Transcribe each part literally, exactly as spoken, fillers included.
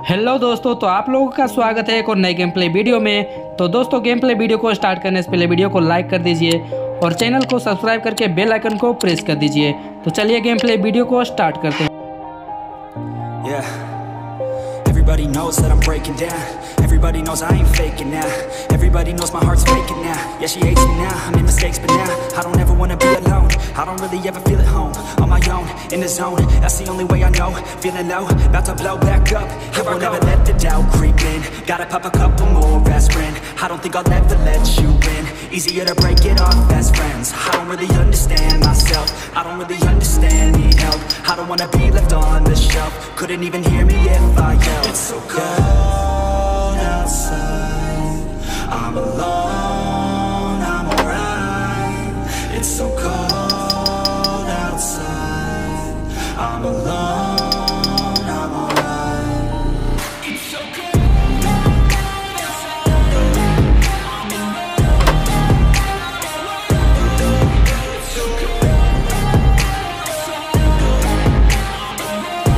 Hello दोस्तों, तो आप लोगों का स्वागत है एक और नए गेम प्ले वीडियो में। तो दोस्तों, गेम प्ले वीडियो को स्टार्ट करने से पहले वीडियो को लाइक कर दीजिए और चैनल को सब्सक्राइब करके बेल आइकन को प्रेस कर दीजिए। तो चलिए गेम प्ले वीडियो को स्टार्ट करते हैं। Yeah. Everybody knows that I'm breaking down. Everybody knows I ain't faking now. Everybody knows my heart's faking now. Yeah, she hates me now, I made mistakes but now I don't ever wanna be alone. I don't really ever feel at home. On my own, in the zone, that's the only way I know. Feeling low, about to blow back up. I won't ever let the doubt creep in. Gotta pop a couple more aspirin. I don't think I'll ever let you in. Easier to break it off best friends. I don't really understand myself. I don't really understand, need help. I don't wanna be left on the shelf. Couldn't even hear me if I yelled. It's so cold outside, I'm alone, I'm alright. It's so cold outside, I'm alone, I'm alright. It's so cold outside, I'm alone. It's so cold outside, I'm alone.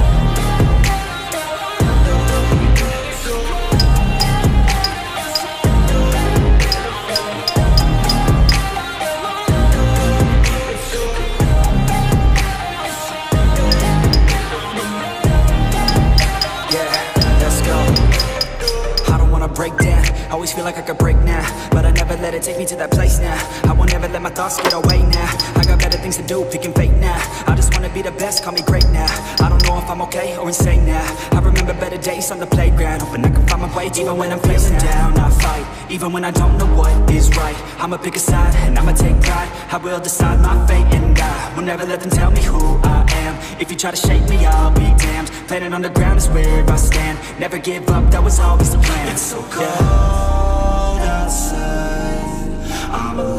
Break down, always feel like I could break now, but I never let it take me to that place now. I won't ever let my thoughts get away now. I got better things to do, picking fate now. I just wanna be the best, call me great now. I don't know if I'm okay or insane now. I remember better days on the playground, hoping I can find my way even when I'm feeling down. I fight, even when I don't know what is right. I'ma pick a side, and I'ma take pride. I will decide my fate, and I will never let them tell me who I am. If you try to shake me, I'll be damned. Planet on the ground is where I stand. Never give up, that was always the plan. It's so cold outside, I'm